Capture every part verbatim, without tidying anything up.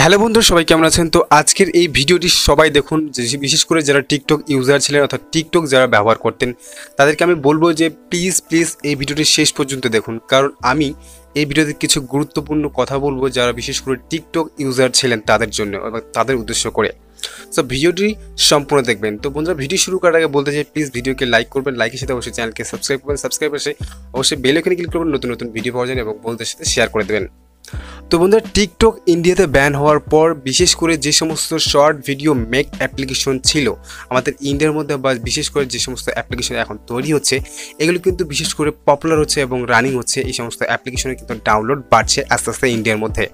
Hello বন্ধুরা, সবাই কেমন আছেন? তো আজকের এই ভিডিওটি সবাই দেখুন, বিশেষ করে যারা টিকটক ইউজার ছিলেন অর্থাৎ টিকটক যারা ব্যবহার করতেন তাদেরকে আমি বলবো যে প্লিজ প্লিজ এই ভিডিওটি শেষ পর্যন্ত দেখুন, কারণ আমি এই ভিডিওতে কিছু গুরুত্বপূর্ণ কথা বলবো যারা বিশেষ করে টিকটক ইউজার ছিলেন তাদের জন্য এবং তাদের উদ্দেশ্য করে। সো ভিডিওটি সম্পূর্ণ দেখবেন। তো বন্ধুরা, ভিডিও শুরু করার আগে বলতে চাই প্লিজ ভিডিওকে লাইক করবেন, লাইকের সাথে অবশ্যই চ্যানেলকে সাবস্ক্রাইব করবেন, সাবস্ক্রাইব এসে অবশ্যই বেল আইকনে ক্লিক করবেন নতুন নতুন ভিডিও পাওয়ার জন্য এবং বন্ধুদের সাথে শেয়ার করে দেবেন। তো বন্ধুরা, টিকটক ইন্ডিয়াতে ব্যান হওয়ার পর বিশেষ করে যে সমস্ত শর্ট ভিডিও মেক অ্যাপ্লিকেশন ছিল আমাদের ইন্ডিয়ার মধ্যে, বা বিশেষ করে যে সমস্ত অ্যাপ্লিকেশন এখন তৈরি হচ্ছে এগুলো কিন্তু বিশেষ করে পপুলার হচ্ছে এবং রানিং হচ্ছে। এই সমস্ত অ্যাপ্লিকেশনে কিন্তু ডাউনলোড বাড়ছে আস্তে আস্তে ইন্ডিয়ার মধ্যে।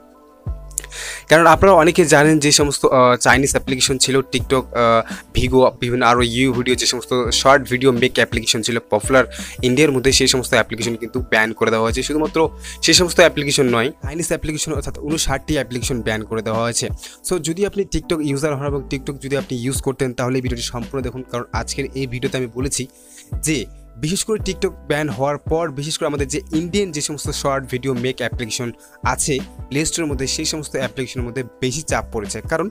কারণ আপনারা অনেকে জানেন যে সমস্ত চাইনিজ অ্যাপ্লিকেশন ছিল টিকটক, ভিগো, বিভিন্ন আরও ইউ ভিডিও, যে সমস্ত শর্ট ভিডিও মেক অ্যাপ্লিকেশন ছিল পপুলার ইন্ডিয়ার মধ্যে, সেই সমস্ত অ্যাপ্লিকেশন কিন্তু ব্যান করে দেওয়া হয়েছে। শুধুমাত্র সেই সমস্ত অ্যাপ্লিকেশন নয়, চাইনিজ অ্যাপ্লিকেশন অর্থাৎ উনষাটটি অ্যাপ্লিকেশন ব্যান করে দেওয়া হয়েছে। সো যদি আপনি টিকটক ইউজার হন এবং টিকটক যদি আপনি ইউজ করতেন তাহলে এই ভিডিওটি সম্পূর্ণ দেখুন, কারণ আজকের এই ভিডিওতে আমি বলেছি যে বিশেষ করে টিকটক ব্যান হওয়ার পর বিশেষ করে আমাদের যে ইন্ডিয়ান যে সমস্ত শর্ট ভিডিও মেক অ্যাপ্লিকেশন আছে প্লে স্টোরের মধ্যে, সেই সমস্ত অ্যাপ্লিকেশনের মধ্যে বেশি চাপ পড়েছে। কারণ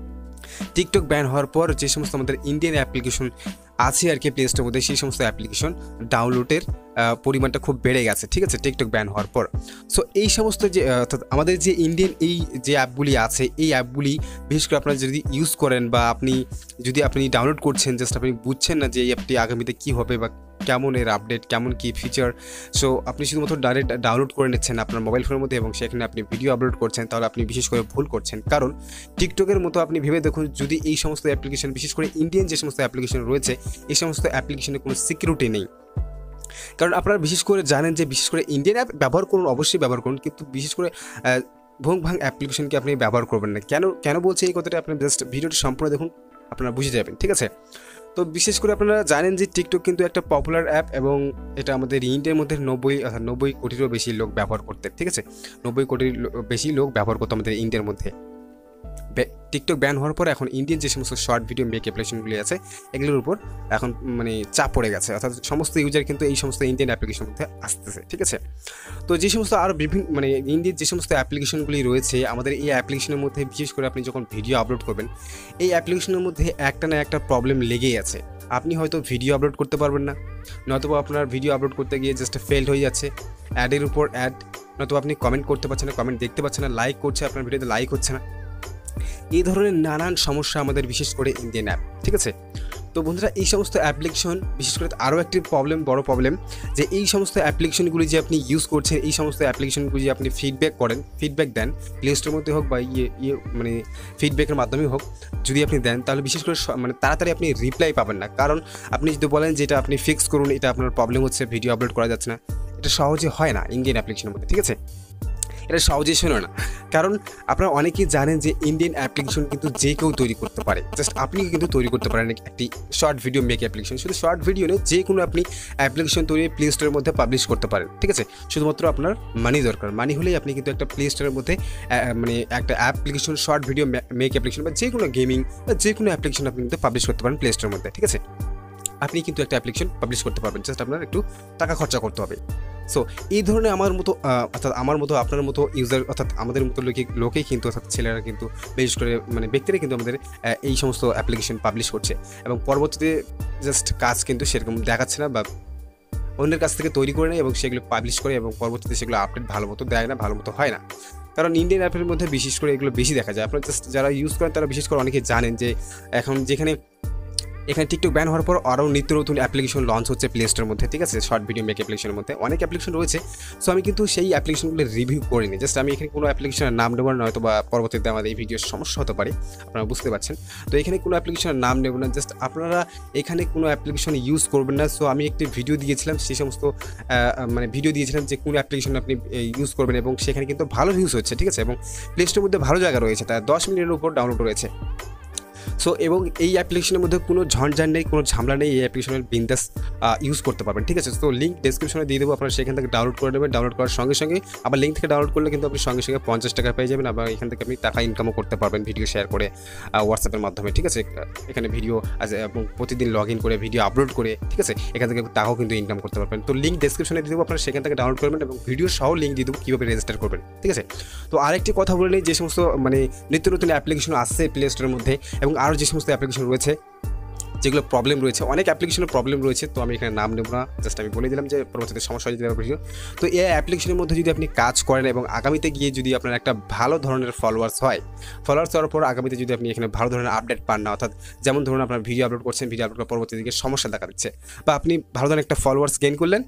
টিকটক ব্যান হওয়ার পর যে সমস্ত আমাদের ইন্ডিয়ান অ্যাপ্লিকেশন আছে আর কি প্লে স্টোরের মধ্যে, সেই সমস্ত অ্যাপ্লিকেশন ডাউনলোডের পরিমাণটা খুব বেড়ে গেছে, ঠিক আছে, টিকটক ব্যান হওয়ার পর। সো এই সমস্ত যে অর্থাৎ আমাদের যে ইন্ডিয়ান এই যে অ্যাপগুলি আছে, এই অ্যাপগুলি বিশেষ করে আপনারা যদি ইউজ করেন বা আপনি যদি আপনি ডাউনলোড করছেন, জাস্ট আপনি বুঝছেন না যে এই অ্যাপটি আগামীতে কী হবে বা কেমন এর আপডেট, কেমন কী ফিচার। সো আপনি শুধুমাত্র ডাইরেক্ট ডাউনলোড করে নিচ্ছেন আপনার মোবাইল ফোনের মধ্যে এবং সেখানে আপনি ভিডিও আপলোড করছেন, তাহলে আপনি বিশেষ করে ভুল করছেন। কারণ টিকটকের মতো আপনি ভেবে দেখুন, যদি এই সমস্ত অ্যাপ্লিকেশন বিশেষ করে ইন্ডিয়ান যে সমস্ত অ্যাপ্লিকেশন রয়েছে এই সমস্ত অ্যাপ্লিকেশনে কোনো সিকিউরিটি নেই। কারণ আপনারা বিশেষ করে জানেন যে বিশেষ করে ইন্ডিয়ান অ্যাপ ব্যবহার করুন, অবশ্যই ব্যবহার করুন, কিন্তু বিশেষ করে ভোং ভাং অ্যাপ্লিকেশনকে আপনি ব্যবহার করবেন না। কেন কেন বলছে এই কথাটা আপনি জাস্ট ভিডিওটি সম্পূর্ণ দেখুন, আপনারা বুঝে যাবেন, ঠিক আছে। তো বিশেষ করে আপনারা জানেন যে টিকটক কিন্তু একটা পপুলার অ্যাপ এবং এটা আমাদের ইন্ডিয়ার মধ্যে নব্বই নব্বই কোটিরও বেশি লোক ব্যবহার করতে, ঠিক আছে, নব্বই কোটির বেশি লোক ব্যবহার করতো আমাদের ইন্ডিয়ার মধ্যে। টিকটক ব্যান হওয়ার পর এখন ইন্ডিয়ান যে সমস্ত শর্ট ভিডিও মেক অ্যাপ্লিকেশনগুলি আছে এগুলোর উপর এখন মানে চাপ পড়ে গেছে, অর্থাৎ সমস্ত ইউজার কিন্তু এই সমস্ত ইন্ডিয়ান অ্যাপ্লিকেশনের মধ্যে আসতেছে, ঠিক আছে। তো যে সমস্ত আরও বিভিন্ন মানে ইন্ডিয়ার যে সমস্ত অ্যাপ্লিকেশনগুলি রয়েছে আমাদের এই অ্যাপ্লিকেশনের মধ্যে, বিশেষ করে আপনি যখন ভিডিও আপলোড করবেন এই অ্যাপ্লিকেশনের মধ্যে একটা না একটা প্রবলেম লেগেই আছে। আপনি হয়তো ভিডিও আপলোড করতে পারবেন না, নয়তো আপনার ভিডিও আপলোড করতে গিয়ে জাস্ট ফেলড হয়ে যাচ্ছে, অ্যাডের উপর অ্যাড, নয়তো আপনি কমেন্ট করতে পারছেন না, কমেন্ট দেখতে পাচ্ছেন না, লাইক করছে আপনার ভিডিওতে লাইক হচ্ছে না। এই ধরনের নানান সমস্যা আমাদের বিশেষ করে ইন্ডিয়ান অ্যাপ, ঠিক আছে। তো বন্ধুরা, এই সমস্ত অ্যাপ্লিকেশন বিশেষ করে আরও একটি প্রবলেম, বড় প্রবলেম, যে এই সমস্ত অ্যাপ্লিকেশনগুলি যে আপনি ইউজ করছেন, এই সমস্ত অ্যাপ্লিকেশনগুলি যে আপনি ফিডব্যাক করেন, ফিডব্যাক দেন প্লে স্টোরের মধ্যে হোক বা ইয়ে ইয়ে মানে ফিডব্যাকের মাধ্যমে হোক, যদি আপনি দেন তাহলে বিশেষ করে মানে তাড়াতাড়ি আপনি রিপ্লাই পাবেন না। কারণ আপনি যদি বলেন যে এটা আপনি ফিক্স করুন, এটা আপনার প্রবলেম হচ্ছে, ভিডিও আপলোড করা যাচ্ছে না, এটা সহজে হয় না ইন্ডিয়ান অ্যাপ্লিকেশনের মধ্যে, ঠিক আছে, এটা সহজেই শোনো না। কারণ আপনারা অনেকেই জানেন যে ইন্ডিয়ান অ্যাপ্লিকেশন কিন্তু যে কেউ তৈরি করতে পারে, জাস্ট আপনি কিন্তু তৈরি করতে পারেন একটি শর্ট ভিডিও মেক অ্যাপ্লিকেশন। শুধু শর্ট ভিডিও নয়, যে কোনো আপনি অ্যাপ্লিকেশন তৈরি প্লে স্টোরের মধ্যে পাবলিশ করতে পারেন, ঠিক আছে। শুধুমাত্র আপনার মানি দরকার, মানি হলেই আপনি কিন্তু একটা প্লে স্টোরের মধ্যে মানে একটা application short video make application বা যে কোনো গেমিং বা যে কোনো অ্যাপ্লিকেশন আপনি কিন্তু পাবলিশ করতে পারেন প্লে স্টোরের মধ্যে, ঠিক আছে। আপনি কিন্তু একটা অ্যাপ্লিকেশন পাবলিশ করতে পারবেন, জাস্ট আপনার একটু টাকা খরচা করতে হবে। সো এই ধরনের আমার মতো অর্থাৎ আমার মতো আপনার মতো ইউজার অর্থাৎ আমাদের মতো লোকে লোকেই কিন্তু অর্থাৎ ছেলেরা কিন্তু বিশেষ করে মানে ব্যক্তিরা কিন্তু আমাদের এই সমস্ত অ্যাপ্লিকেশন পাবলিশ করছে এবং পরবর্তীতে জাস্ট কাজ কিন্তু সেরকম দেখাচ্ছে না বা অন্যের কাছ থেকে তৈরি করে নেয় এবং সেগুলো পাবলিশ করে এবং পরবর্তীতে সেগুলো আপডেট ভালো মতো দেয় না, ভালো মতো হয় না। কারণ ইন্ডিয়ান অ্যাপের মধ্যে বিশেষ করে এগুলো বেশি দেখা যায়। আপনারা জাস্ট যারা ইউজ করেন তারা বিশেষ করে অনেকে জানেন যে এখন যেখানে এখানে টিকটক ব্যান হওয়ার পর আরও নিত্য নতুন অ্যাপ্লিকেশন লঞ্চ হচ্ছে প্লে স্টোরের মধ্যে, ঠিক আছে, শর্ট ভিডিও মেক অ্যাপ্লিকেশনের মধ্যে অনেক অ্যাপ্লিকেশন রয়েছে। সো আমি কিন্তু সেই অ্যাপ্লিকেশনগুলো রিভিউ করিনি, জাস্ট আমি এখানে কোনো অ্যাপ্লিকেশনের নাম নেব না, নয়তো বা পরবর্তীতে আমাদের এই ভিডিওর সমস্যা হতে পারে, আপনারা বুঝতে পারছেন। তো এখানে কোনো অ্যাপ্লিকেশনের নাম নেব না, জাস্ট আপনারা এখানে কোনো অ্যাপ্লিকেশন ইউজ করবেন না। সো আমি একটি ভিডিও দিয়েছিলাম, সেই সমস্ত মানে ভিডিও দিয়েছিলাম যে কোন অ্যাপ্লিকেশন আপনি ইউজ করবেন এবং সেখানে কিন্তু ভালো ভিউজ হচ্ছে, ঠিক আছে, এবং প্লে স্টোরের মধ্যে ভালো জায়গা রয়েছে, তার দশ মিনিটের উপর ডাউনলোড রয়েছে। সো এবং এই অ্যাপ্লিকেশনের মধ্যে কোনো ঝঞ্ঝাট নেই, কোনো ঝামেলা নেই, এই অ্যাপ্লিকেশনের বিন্দাস ইউজ করতে পারবেন, ঠিক আছে। তো লিঙ্ক ডেসক্রিপশনে দিয়ে দেবো, আপনারা সেখান থেকে ডাউনলোড করে নেবেন। ডাউনলোড করার সঙ্গে সঙ্গে আবার লিঙ্ক থেকে ডাউনলোড করলে কিন্তু আপনি সঙ্গে সঙ্গে পঞ্চাশ টাকা পেয়ে যাবেন, আবার এখান থেকে আপনি টাকা ইনকামও করতে পারবেন ভিডিও শেয়ার করে হোয়াটসঅ্যাপের মাধ্যমে, ঠিক আছে। এখানে ভিডিও এবং প্রতিদিন লগ ইন করে ভিডিও আপলোড করে, ঠিক আছে, এখান থেকে টাকাও কিন্তু ইনকাম করতে পারবেন। তো লিঙ্ক ডেসক্রিপশনে দিয়ে দেবো, আপনারা সেখান থেকে ডাউনলোড করবেন এবং ভিডিও সহ লিঙ্ক দিয়ে দেবো কীভাবে রেজিস্টার করবেন, ঠিক আছে। তো আরেকটি কথা বলে নিই, যে সমস্ত মানে নিত্য নতুন অ্যাপ্লিকেশন আসছে প্লে স্টোরের মধ্যে এবং আরও যে সমস্ত অ্যাপ্লিকেশন রয়েছে যেগুলো প্রবলেম রয়েছে, অনেক অ্যাপ্লিকেশনের প্রবলেম রয়েছে, তো আমি এখানে নাম নেব না, জাস্ট আমি বলে দিলাম যে পরবর্তীতে সমস্যা হয়ে যেতে পারে। তো এই অ্যাপ্লিকেশনের মধ্যে যদি আপনি কাজ করেন এবং আগামীতে গিয়ে যদি আপনার একটা ভালো ধরনের ফলোয়ার্স হয়, ফলোয়ার্স হওয়ার পর আগামীতে যদি আপনি এখানে ভালো ধরনের আপডেট পান না, অর্থাৎ যেমন ধরুন আপনার ভিডিও আপলোড করছেন, ভিডিও আপলোড করার পরবর্তী দিকে সমস্যা দেখা দিচ্ছে, বা আপনি ভালো ধরনের একটা ফলোয়ার্স গেইন করলেন,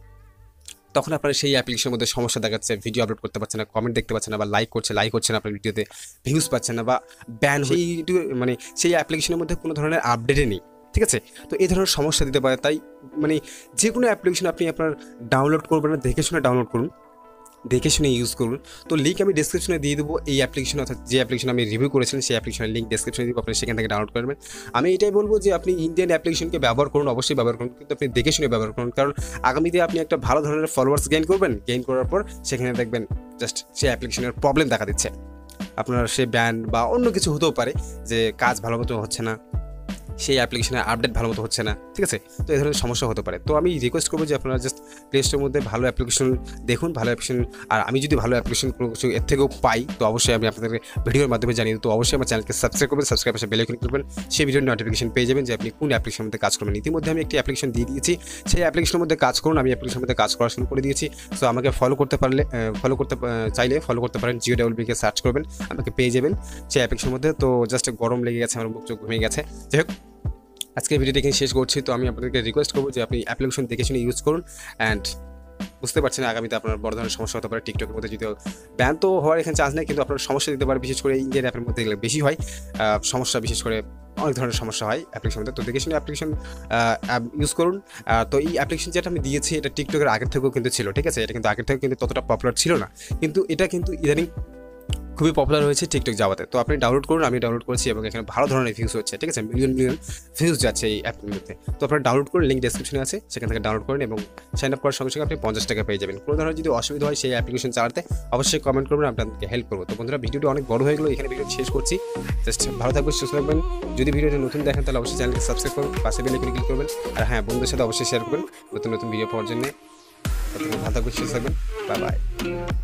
তখন আপনার সেই অ্যাপ্লিকেশনের মধ্যে সমস্যা দেখাচ্ছে, ভিডিও আপলোড করতে পারছেন না, কমেন্ট দেখতে পাচ্ছেন না, বা লাইক করছে লাইক হচ্ছে না আপনার ভিডিওতে, ভিউজ পাচ্ছেন না, বা ব্যান সেই মানে সেই অ্যাপ্লিকেশনের মধ্যে কোনো ধরনের আপডেটে নেই, ঠিক আছে। তো এই ধরনের সমস্যা দিতে পারে। তাই মানে যে কোনো অ্যাপ্লিকেশন আপনি আপনার ডাউনলোড করবেন না, দেখে শুনে ডাউনলোড করুন, দেখে শুনে ইউজ করুন। তো লিঙ্ক আমি ডেসক্রিপশনে দিয়ে দেবো এই অ্যাপ্লিকেশন, অর্থাৎ যে অ্যাপ্লিকেশন আমি রিভিউ করেছিলেন সেই অ্যাপ্লিকেশনের লিঙ্ক ডেসক্রিপশনে দিব, আপনি সেখান থেকে ডাউনলোড করবেন। আমি এটাই বলবো যে আপনি ইন্ডিয়ান অ্যাপ্লিকেশনকে ব্যবহার করুন, অবশ্যই ব্যবহার করুন, কিন্তু আপনি দেখে শুনে ব্যবহার করুন, কারণ আগামীতে আপনি একটা ভালো ধরনের ফলোয়ার্স গেইন করবেন, গেইন করার পর সেখানে দেখবেন জাস্ট সেই অ্যাপ্লিকেশনের প্রবলেম দেখা দিচ্ছে, আপনার সে ব্যান বা অন্য কিছু হতেও পারে, যে কাজ ভালো মতো হচ্ছে না, সেই অ্যাপ্লিকেশনের আপডেট ভালো মতো হচ্ছে না, ঠিক আছে। তো এই ধরনের সমস্যা হতে পারে। তো আমি রিকোয়েস্ট করবো যে আপনারা জাস্ট প্লে স্টোরের মধ্যে ভালো অ্যাপ্লিকেশন দেখুন, ভালো অ্যাপ্লিকেশন, আর আমি যদি ভালো অ্যাপ্লিকেশন কোনো কিছু এর থেকেও পাই তো অবশ্যই আমি আপনাদের ভিডিওর মাধ্যমে জানিয়ে দেবো। তো অবশ্যই আমার চ্যানেলকে সাবস্ক্রাইব করবেন, সাবস্ক্রাইব পাশে বেল আইকন করবেন, সেই ভিডিওর নোটিফিকেশন পেয়ে যাবেন যে আপনি কোন অ্যাপ্লিকেশনের মধ্যে কাজ করবেন। ইতিমধ্যে আমি একটি অ্যাপ্লিকেশন দিয়ে দিয়েছি, সেই অ্যাপ্লিকেশনের মধ্যে কাজ করুন, আমি অ্যাপ্লিকেশনের মধ্যে কাজ করা শুরু করে দিয়েছি। সো আমাকে ফলো করতে পারলে ফলো করতে চাইলে ফলো করতে পারেন, জিও ডাবল বিকে সার্চ করবেন, আমাকে পেয়ে যাবেন সেই অ্যাপ্লিকেশনের মধ্যে। তো জাস্ট গরম লেগে গেছে, আমার মুখ চোখ ঘুমিয়ে গেছে, যাই হোক আজকের ভিডিওটা এখানে শেষ করছি। তো আমি আপনাদেরকে রিকোয়েস্ট করবো যে আপনি অ্যাপ্লিকেশন দেখে শুনে ইউজ করুন। অ্যান্ড বুঝতে পারছেন আগামীতে আপনার বড় ধরনের সমস্যা হতে পারে, টিকটকের মধ্যে যদি ব্যান তো হওয়ার এখানে চান্স নেই, কিন্তু আপনার সমস্যা দিতে পারে, বিশেষ করে ইন্ডিয়ান অ্যাপের মধ্যে এগুলো বেশি হয় সমস্যা, বিশেষ করে অনেক ধরনের সমস্যা হয় অ্যাপ্লিকেশনের মধ্যে। তো দেখে শুনে অ্যাপ্লিকেশন ইউজ করুন। তো এই অ্যাপ্লিকেশন যেটা আমি দিয়েছি এটা টিকটকের আগের থেকেও কিন্তু ছিল, ঠিক আছে, এটা কিন্তু আগের থেকে কিন্তু ততটা পপুলার ছিল না, কিন্তু এটা কিন্তু ইদানিং খুবই পপুলার হয়েছে টিকটক যাওয়াতে। তো আপনি ডাউনলোড করুন, আমি ডাউনলোড করেছি এবং এখানে ভালো ধরনের ভিউজ হচ্ছে, ঠিক আছে, মিলিয়ন মিলিয়ন ভিউজ যাচ্ছে এই অ্যাপের মধ্যে। তো আপনারা ডাউনলোড করুন, লিঙ্ক ডেসক্রিপশনে আছে, সেখান থেকে ডাউনলোড করেন এবং সাইন আপ করার সঙ্গে সঙ্গে আপনি পঞ্চাশ টাকা পেয়ে যাবেন। কোনো ধরনের যদি অসুবিধা হয় সেই অ্যাপ্লিকেশন চালাতে অবশ্যই কমেন্ট করবেন, আপনাদেরকে হেল্প করবো। তো বন্ধুরা ভিডিওটি অনেক বড় হয়ে গেলো, এখানে ভিডিও শেষ করছি। জাস্ট ভালো থাকবেন, সুস্থ থাকবেন। যদি ভিডিওটি নতুন দেখেন তাহলে অবশ্যই চ্যানেলকে সাবস্ক্রাইব করুন, পাশে বেল আইকনে ক্লিক করবেন, আর হ্যাঁ বন্ধুদের সাথে অবশ্যই শেয়ার করবেন নতুন নতুন ভিডিও পাওয়ার জন্য। ভালো থাকবেন, সুস্থ থাকবেন, বাই বাই।